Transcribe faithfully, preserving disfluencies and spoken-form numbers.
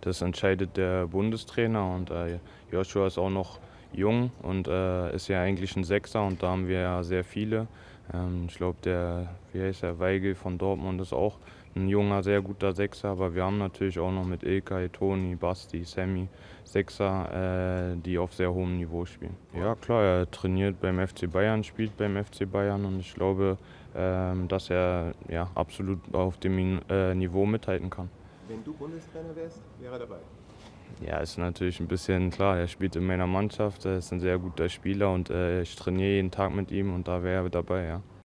das entscheidet der Bundestrainer und äh, Joshua ist auch noch jung und äh, ist ja eigentlich ein Sechser und da haben wir ja sehr viele. Ähm, ich glaube, der, wie heißt der, Weigl von Dortmund ist auch ein junger, sehr guter Sechser, aber wir haben natürlich auch noch mit Ilkay, Toni, Basti, Sammy Sechser, äh, die auf sehr hohem Niveau spielen. Ja klar, er trainiert beim F C Bayern, spielt beim F C Bayern und ich glaube, ähm, dass er ja, absolut auf dem äh, Niveau mithalten kann. Wenn du Bundestrainer wärst, wäre er dabei. Ja, ist natürlich ein bisschen klar, er spielt in meiner Mannschaft, er ist ein sehr guter Spieler und äh, ich trainiere jeden Tag mit ihm und da wäre er dabei, ja.